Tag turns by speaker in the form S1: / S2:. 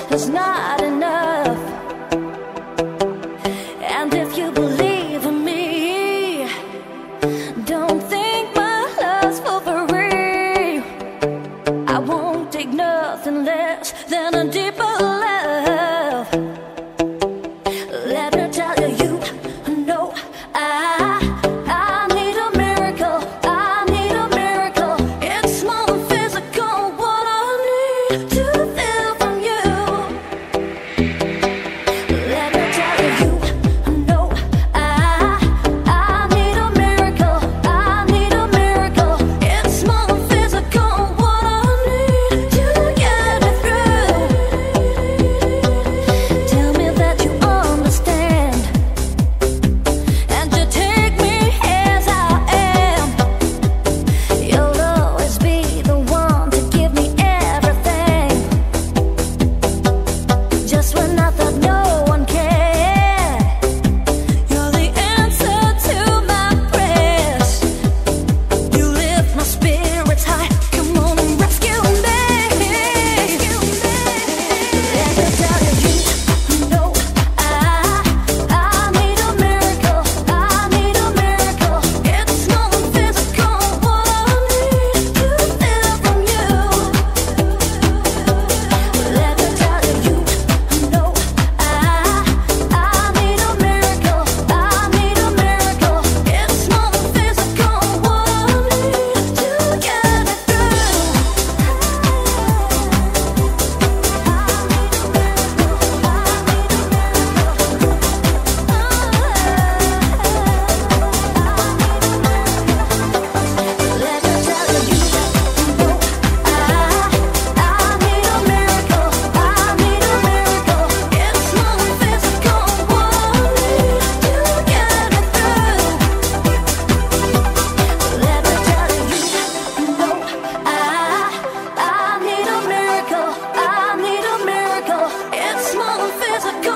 S1: is not enough. And if you believe in me, don't think my love's for free. I won't take nothing less than a deeper love. Let me tell you, no, I need a miracle. I need a miracle. It's more than physical. What I need to feel from you. Let me tell you, no, I need a miracle. I need a miracle. It's more than physical. What I need to get me through. Tell me that you understand, and to take me as I am. You'll always be the one to give me everything. Just when I thought no one cared, you're the answer to my prayers. You lift my spirits high. Come on and rescue me. Let me tell you, no, I need a miracle. I need a miracle. It's more than physical. What I need to feel from you. Let me tell you, no, I need a miracle. I need a miracle. It's more than physical. What I need to get me Let me tell you, no, I need a miracle. I need a miracle. It's more than physical. What I need to get me through. Let me tell you, no, I need a miracle. I need a miracle. It's more than physical.